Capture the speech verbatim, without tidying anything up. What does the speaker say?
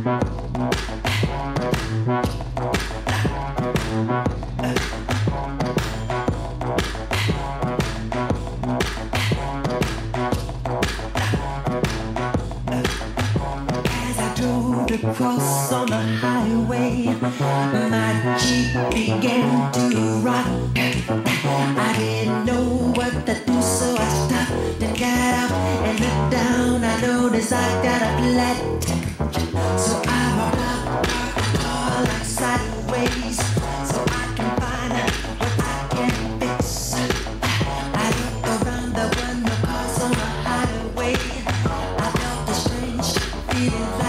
Cross on the highway, my Jeep began to rock. I didn't know what to do, so I stopped and got out and looked down. I noticed I got a flat, so I rocked the car like sideways, so I can find out what I can fix. I looked around, there were no cars on the highway. I felt a strange feeling.